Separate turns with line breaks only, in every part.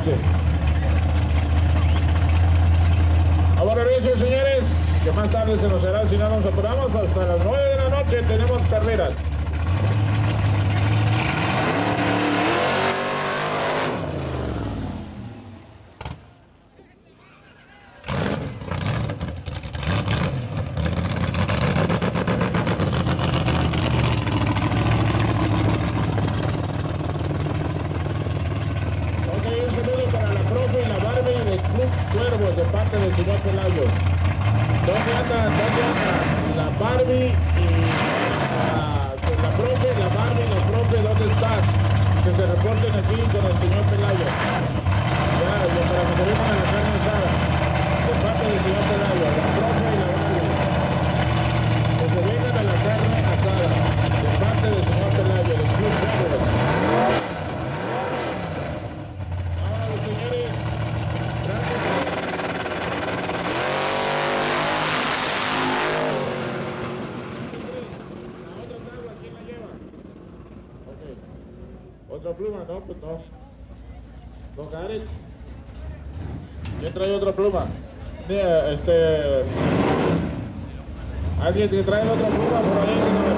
Gracias. Buenas noches, señores, que más tarde se nos hará si no nos apuramos. Hasta las 9 de la noche tenemos carreras. Cuervos de parte del señor Pelayo. ¿Dónde anda la Barbie y la profe, la Barbie y la profe? ¿Dónde están? Que se reporten aquí con el señor Pelayo. Ya, para que se vengan a la carne asada. De parte del señor Pelayo, la profe y la Barbie. Que se vengan a la carne asada. De parte del señor Pelayo, del Club Cuervos. Ahora, señores. Otra pluma, no, pues no. Don Gareth. ¿Quién trae otra pluma? Alguien que trae otra pluma por ahí que no me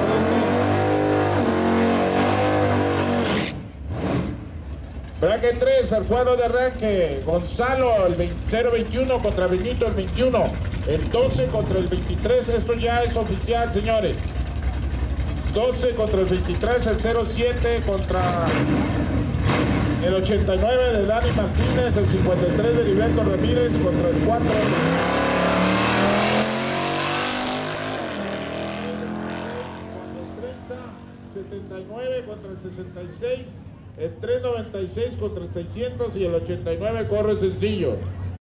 preste. Bracket 3, al cuadro de arranque. Gonzalo, el 021 contra Benito, el 21. El 12 contra el 23. Esto ya es oficial, señores. 12 contra el 23, el 07 contra el 89 de Dani Martínez, el 53 de Heriberto Ramírez contra el 4. 79 contra el 66, el 396 contra el 600 y el 89 corre sencillo.